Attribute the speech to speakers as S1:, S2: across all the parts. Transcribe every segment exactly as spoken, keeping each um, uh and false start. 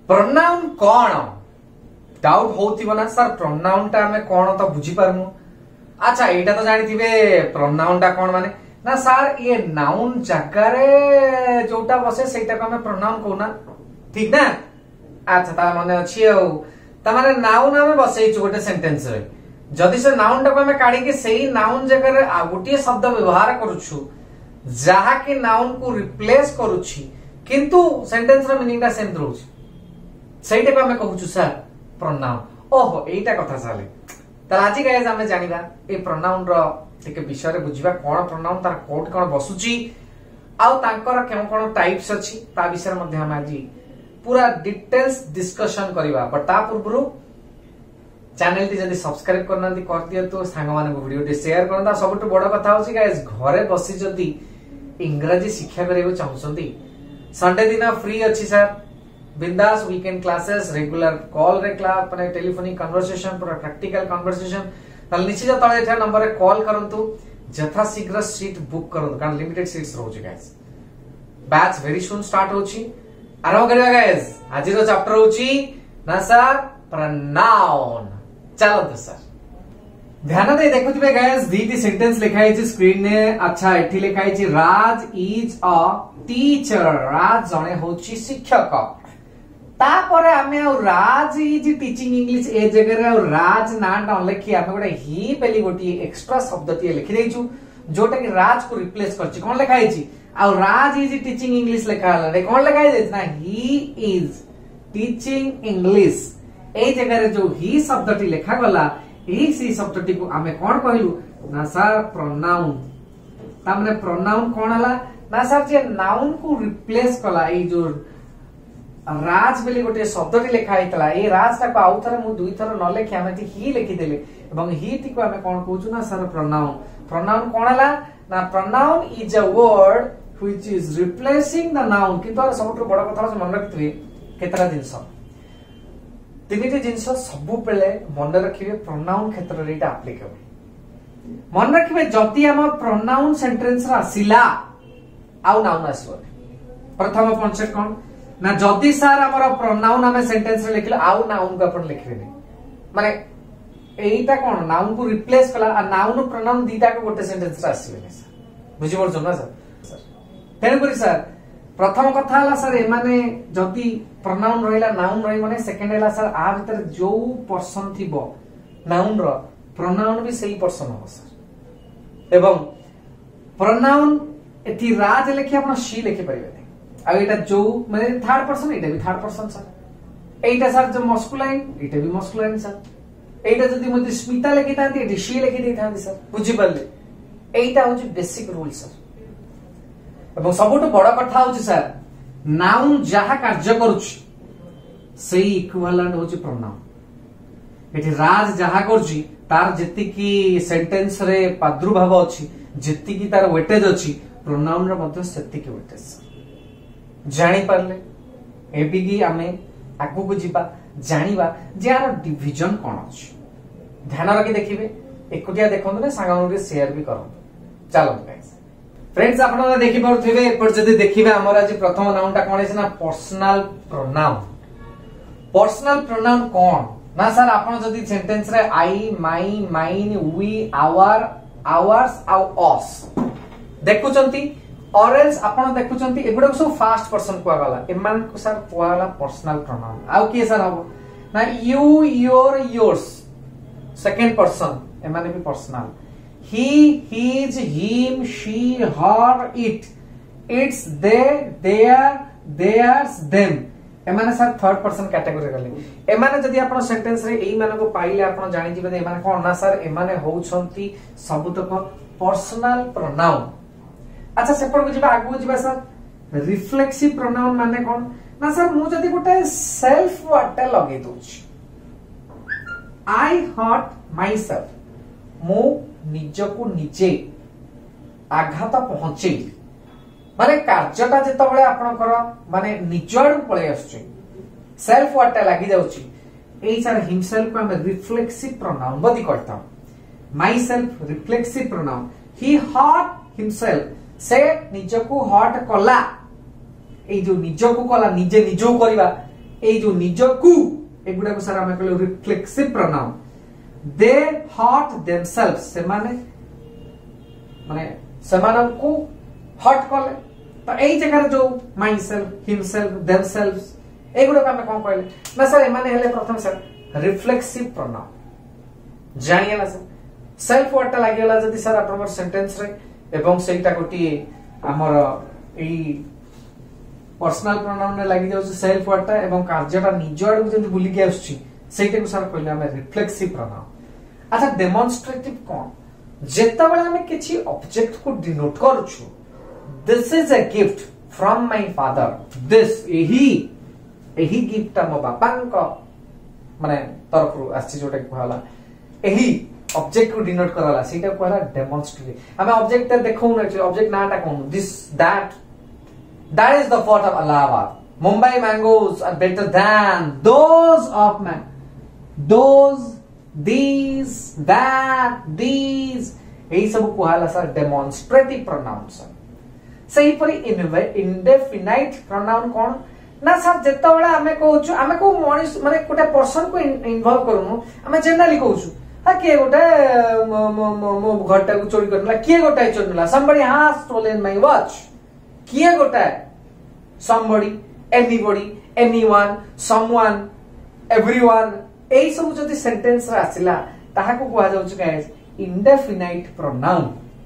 S1: Pronoun कौन doubt होतिबो ना sir pronoun टा हमें कौन तो बुझी पारमु। अच्छा एटा तो जानि थिबे प्रोनाउन टा कौन माने ना सर ये नाउन जगारे जोटा बसे सेटा को हमें प्रोनाउन कहूना ठीक ना। अच्छा ता माने अछि औ ता माने नाउन हमें बसै छु गोटे सेंटेंस रे जदि से नाउन टा को हमें काढी के सेही नाउन जगह रे आ गोटे शब्द व्यवहार करूछु जहा कि नाउन को रिप्लेस करूछि किंतु सेंटेंस रो मीनिंग टा सेम रहउछि सेटा को हमें कहूछु सर प्रोनाउन। ओहो एटा कथा साले त आज गाइस हमें जानिबा ए प्रोनाउन रो टिके विषय रे बुझिबा कोन प्रोनाउन तार कोड कोन बसुची आउ तांकर केम कोन टाइप्स अछि ता विषय मध्ये हम आज पूरा डिटेल्स डिस्कशन करिबा। बट ता पूर्वरु चैनल टी जदी सब्सक्राइब करना दी कर दियो तो सांग माने वीडियो टी शेयर करना। सबटु बड़ कथा होची गाइस घरे बसी जदी इंग्रजी शिक्षा करेबो चाहउसंती संडे दिन फ्री अछि सर बिंदास वीकेंड क्लासेस रेगुलर कॉल रे क्लास अपने टेलीफोनिक कन्वर्सेशन पूरा प्रैक्टिकल कन्वर्सेशन तल निश्चित तळे एठा नंबर रे कॉल करंतु जथा शीघ्र सीट बुक करंतु कारण लिमिटेड सीट्स रहउची guys. Batch very soon start होची आरंभ करिया गाइस। आज रो चैप्टर होची ना सर प्रोनाउन। चलो तो सर ध्यान दे देखुथिबे गाइस दीटी सेंटेंस लिखाई छि स्क्रीन ने। अच्छा एठी लिखाई छि राज इज अ टीचर राज जने होची शिक्षक तापरे आमे आ राज इज टीचिंग इंग्लिश ए जगह रे राज नाटा लिखि आमे गोटे ही पेली गोटी एक्स्ट्रा शब्द ती लिखि देइछु जोटा कि राज को रिप्लेस करछि कोन लिखाई छि आ राज इज टीचिंग इंग्लिश लिखा रे कोन लिखाई दै ना ही इज टीचिंग इंग्लिश ए जगह रे जो ही शब्द ती लिखा गला एही सी शब्द ती को आमे कोन कहलु ना सर प्रोनाउन। ता माने प्रोनाउन कोन हला ना सर जे नाउन को रिप्लेस कला ए जो राज बेली गोटे शब्द टी लिखा हेतला ए राज ता को आउ थरे मु दुई थर न लिखि आमे ती ही लिखि देले एवं ही ती को आमे कोन कहउछु ना सर प्रोनाउन। प्रोनाउन कोन हला ना pronoun is a word which is replacing the noun किंतु सबटु बड़ कथा मन रखिबे केतरा जिंस तीनिटी जिंस सब बेले मन रखिबे प्रोनाउन क्षेत्र रे इटा एप्लीकेबल मन रखिबे जति हम प्रोनाउन सेंटेंस रा आसिला आउ नाउन आसो प्रथम कॉन्सेप्ट कोन ना जदि सर हमर प्रोनाउन हमें सेंटेंस रे लिखले आउ नाउन को अपन लिखबे नै माने एईटा कोन नाउन को रिप्लेस कला आ नाउन प्रोनाउन दीटा को गोटे सेंटेंस रे आसीबे नै सर बुझि परछो ना सर। तेन करी सर प्रथम कथा हला सर ए माने जदि प्रोनाउन रहिला नाउन रहि माने सेकंड हला सर आ भीतर जो पर्सन थिबो नाउन रो प्रोनाउन भी सही पर्सन हो सर एवं प्रोनाउन एथि राज लिखि अपन शी लिखि परिबे आ एटा जो माने थर्ड पर्सन एटा भी थर्ड पर्सन सर एटा सर जो मस्कुलाइन एटा भी मस्कुलाइन सर एटा जदि मते स्मिता लिखि थांती एटा शी लिखि दे थांती सर बुझि परले एटा होची बेसिक रूल सर। एवं सबटु बड़ कथा होची सर नाउन जहा कार्य करूची सेही इक्विवेलेंट होची प्रोनाउन। एठी राज जहा करची तार जेति की सेंटेंस रे प्रादुर्भाव अछि जेति की तार वेटेज अछि प्रोनाउन रे मध्ये सेति की वेटेज जानि पारले एबी की आमे आगु को जिबा जानिबा जे आर डिवीजन कोन अछि ध्यान रखि देखिबे एकुटिया देखंतु ने सांगन रे शेयर भी करंतु। चलो गाइस फ्रेंड्स आपन देखि परथिबे पर जदि देखिबे हमर आज प्रथम नाउन टा कोन अछि ना पर्सनल प्रोनाउन। पर्सनल प्रोनाउन कोन ना सर आपन जदि सेंटेंस रे I my mine we our ours आउ अस देखुचंती ऑरेंज आपण देखुचंती एगुडा सब फास्ट पर्सन को गला एमान को सर कोला पर्सनल प्रोनाउन आउ के सर हबो ना you your yours second person एमाने भी personal he his him she her it it's they their theirs them एमाने सर थर्ड पर्सन कैटेगरी गले एमाने जदि आपण सेंटेंस रे एई माने को पाइले आपण जानि जिबे एमाने कोन ना सर एमाने होउछंती सबुतक पर्सनल प्रोनाउन। अच्छा सेपर को जिबा आगु जिबा सर रिफ्लेक्सिव प्रोनाउन माने कोन ना सर मु जदि गोटे सेल्फ वर्ड लगे दोछि आई हर्ट माय सेल्फ मु निजको निजे आघात पहुंचे माने कार्यटा जेतबेले आपनकर माने निजड़ पळे आछे सेल्फ वर्डटा लागि जाउची एई सर हिमसेल्फ को हम रिफ्लेक्सिव प्रोनाउन बदी करता myself reflexive pronoun he hurt himself से निजको हर्ट कला ए जो निजको कला निजे निजो करबा ए जो निज को एगुडा को सर आमे कहलो reflexive pronoun they hurt themselves से माने माने समान को हर्ट कले तो एई जगह जो माई सेल्फ हिमसेल्फ देमसेल्व्स एगुडा को आमे कोन कहले ना सर ए माने हेले प्रथम सर रिफ्लेक्सिव प्रोनाउन जानिए ना सर सेल्फ वर्ड ता लागि गला जदी सर आपन सेंटेंस रे एवं सेटा गोटी हमर एई पर्सनल प्रोनाउन ने लागि जाउ सेल्फ वर्ड ता एवं कार्यटा निज आडू जदी बुली के आछी सेटा को सर कहले हमें रिफ्लेक्सिव प्रोनाउन अच्छा डेमोन्स्ट्रेटिव कोन जेता बेला हमें किछि ऑब्जेक्ट को डिनोट करूछु this is a gift from my father this एही एही गिफ्ट मो बापांको माने तरफ आछि जोटा कहला एही ऑब्जेक्ट को डिनोट करला सेटा कहला डेमोन्स्ट्रेटिव हमें ऑब्जेक्ट देखौ न ऑब्जेक्ट नाटा कोन this that That is the fort of Allahabad. Mumbai mangoes are better than those of man. Those, these, that, these. यही सब कुहाला सर डेमोन्स्ट्रेटिव प्रोनाउन सर सही परी इंडेफिनाइट प्रोनाउन कौन ना सर जेता बेला हमें कहूछु हमें को मनिस माने कोटा पर्सन को इन्वॉल्व करूनु हमें जनरली कहूछु हा के गोटे मो घरटा को चोरी करनला के गोटा चोरनला somebody has stolen my watch किए गोटा somebody anybody anyone someone everyone एई सब जदी सेंटेंस रे आसिला ताहा को कहआ जाउछ guys indefinite pronoun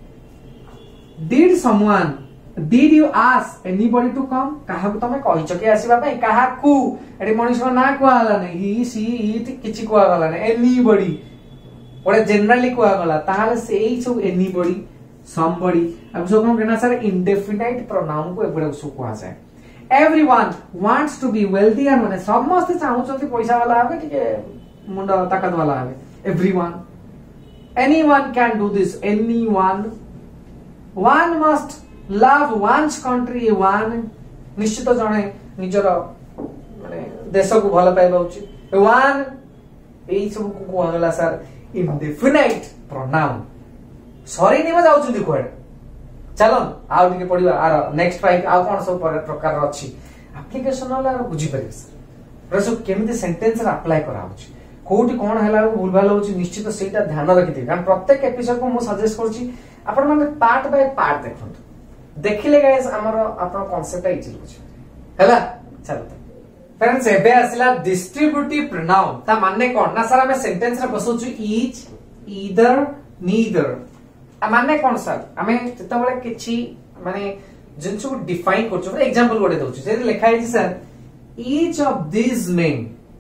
S1: did someone did you ask anybody to come काहा को तमे कहि चके आसीबा पई काहा को एडी मनुष्य ना कहला नै ही सी इट किछि कहला नै anybody ओडे जनरली कहला ताहाले सेई सब anybody somebody अब जो हम कहना सर इंडेफिनाइट प्रोनाउन को एबडा सु कहा जाय everyone wants to be wealthy और माने समस्त चाहउछंती पैसा वाला आबे ठीक मुंडा ताकत वाला आबे everyone anyone can do this anyone one must love one's country one निश्चित जणे निजर माने देश को भल पाइबा उचित वन एई सब को कहला सर इंडेफिनाइट प्रोनाउन सॉरी नहीं जाऊ देखो चलो आउ टिके पढिबा आर नेक्स्ट फाइव आउ कोन सब प्रकार अछि एप्लीकेशन वाला बुझी परिबे सर प्रसो केमिति सेंटेंस रे अप्लाई करा होछि कोठी कोन हला भूल भाल होछि निश्चित सेटा ध्यान रखिथि कारण प्रत्येक एपिसोड को मु सजेस्ट करछि आपण माने पार्ट बाय पार्ट देखंतु देखिले गाइस हमर आपण कांसेप्ट इजी बुझी हला चलो फ्रेंड्स एबे आसिला डिस्ट्रीब्यूटिव प्रोनाउन ता माने कोन ना सर हमें सेंटेंस रे बसौछु ईच ईदर नीदर माने कोन सर हमें जता बेले किछि माने जिंसु को डिफाइन करछु फॉर एग्जांपल गोटे दउछु जे लिखा है sir each of this men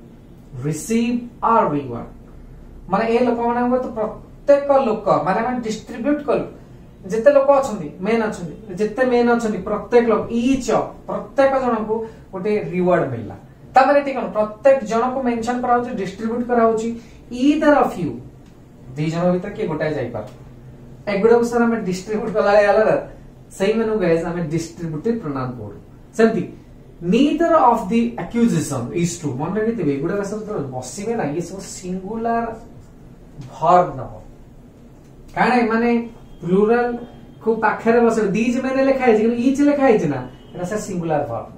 S1: receive our reward माने ए लोक माने तो प्रत्येक लोक माने हम डिस्ट्रीब्यूट करू जते लोक अछंती मेन अछंती जते मेन अछंती प्रत्येक लोक ईच ऑफ प्रत्येक जन को गोटे रिवार्ड मिलला ता माने ठीक प्रत्येक जन को मेंशन करा होची डिस्ट्रीब्यूट करा होची ईदर ऑफ यू दी जन भीतर के गोटा जाई पार एगुडा को सर हमें डिस्ट्रीब्यूट कला याला सही मेनू गाइस हमें डिस्ट्रीब्यूटिव प्रोनाउन बोल सेमती neither of the accusation is true मन रखिते एगुडा का सब बसिबे ना ये सब सिंगुलर वर्ब न हो काने माने प्लुरल को पाखरे बसे दीज मैंने लिखा है जे ईच लिखा है ना एटा सर सिंगुलर वर्ब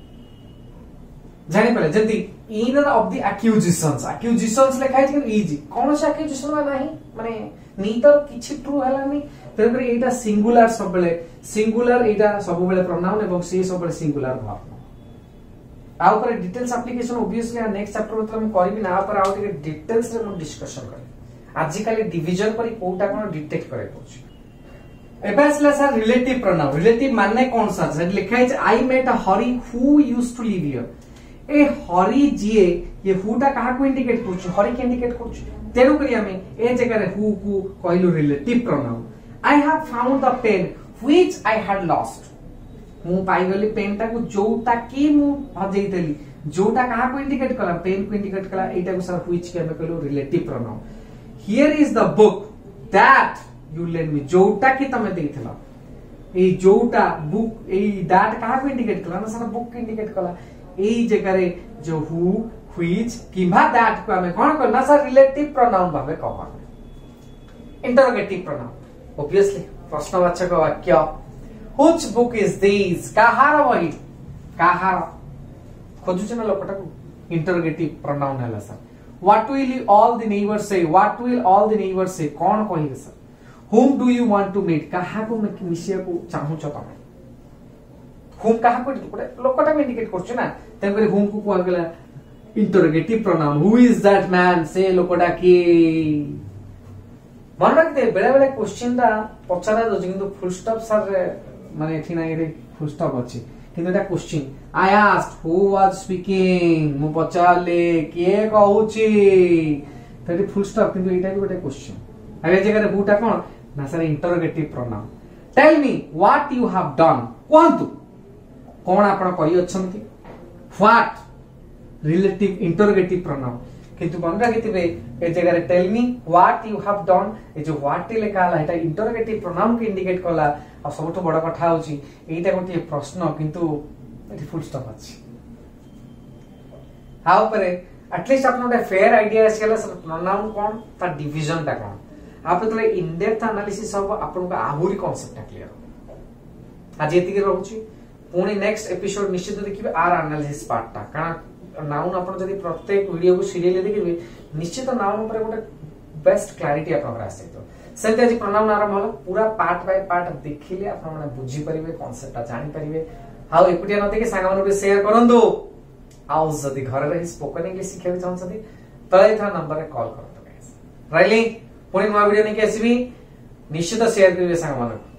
S1: जानि पले जदी either of the accusations accusations लिखा है जे इज कोन से एक्यूजेशन नाही माने नीदर किछि ट्रू हलानी तेरे एटा सिंगुलर सब बेले सिंगुलर एटा सब बेले प्रोनाउन एवं से सब बेले सिंगुलर वर्ब आ ऊपर डिटेल्स एप्लीकेशन ऑब्वियसली आ नेक्स्ट चैप्टर में हम करबी ना ऊपर आ टिके डिटेल्स रे हम डिस्कशन करी आज काली डिवीजन पर कोटा कोन डिटेक्ट करे पछ एबे असला सर रिलेटिव प्रोनाउन रिलेटिव माने कोन सर से लिखा है I met a Hari who used to live here ए हरी जीए ये हुटा कहा को इंडिकेट करछु हरी के इंडिकेट करछु तेनु करी हमें ए जगह रे हु को कहलु relative pronoun I have found the pen which I had lost मु पाई गली पेन टा को जोटा की मु हजेई देली जोटा कहा को इंडिकेट कला पेन को इंडिकेट कला एटा को सर व्हिच के हमें कहलु relative pronoun here is the book that you lend me जोटा की तमे देइथला ए जोटा बुक ए दैट कहा को इंडिकेट कला ना सर बुक को इंडिकेट कला एई जगह रे जो हु व्हिच किबा दैट को हमें कोन करना सर रिलेटिव प्रोनाउन भाबे कहबा इंटरोगेटिव प्रोनाउन ऑब्वियसली प्रश्नवाचक वाक्य व्हिच बुक इज दिस काहार वही काहार खोजुछ ना लोकटा को इंटरोगेटिव प्रोनाउन है sir what will all the neighbours say what will all the neighbours say कौन कहिबे sir whom do you want to meet कहा को मिसिया को चाहू छ तमे whom कहा को गोटे लोकटा में इंडिकेट करछ ना तम करे whom को कोआ गेला interrogative pronoun who is that man से लोकटा की मन रखते बेले बेले क्वेश्चन दा पछारा दो किंतु फुल स्टॉप सर माने एठी ना रे फुल स्टॉप अछि किंतु एटा question I asked who was speaking मु पचारले के कहूची तरी फुल स्टॉप किंतु एटा भी गोटे क्वेश्चन अबे जगह रे बुटा कोन ना sir interrogative pronoun tell me what you have done कोंतु कोन आपण करि अछंती व्हाट रिलेटिव इंटरोगेटिव प्रोनाउन किंतु मन रखिथिबे ए जगह रे tell me what you have done ए जो व्हाट लेखा हला एटा इंटरोगेटिव प्रोनाउन के इंडिकेट करला आ सबठो बड़ कथा होची एटा गोटे प्रश्न किंतु एटी फुल स्टॉप अछि हाउ परे एटलीस्ट आपन गोटे फेयर आईडिया आसीला सर प्रोनाउन कोन ता डिवीजन ता कोन आप तले इन डेप्थ एनालिसिस सब आपन का आहुरी कांसेप्ट क्लियर आज एतिके रहउची पुणी नेक्स्ट एपिसोड निश्चित देखिबे आर एनालिसिस पार्ट ता कारण नाउन आपन जदी प्रत्येक वीडियो को सीरियली देखिबे निश्चित नाउन ऊपर गोटे बेस्ट क्लैरिटी आपन आसे तो सेते आज प्रोनाउन आरंभ होला पूरा पार्ट बाय पार्ट देखिले आपन माने बुझी परिबे कांसेप्ट ता जानि परिबे हाउ एकुटिया न देखि सांगा माने शेयर करंदो आउ जदी घर रही स्पोकन इंग्लिश सिखे चाहछथि तळे था नंबर रे कॉल करतो गाइस राइली पुणी नवा वीडियो नेके आसीबी निश्चित शेयर करिवे सांगा माने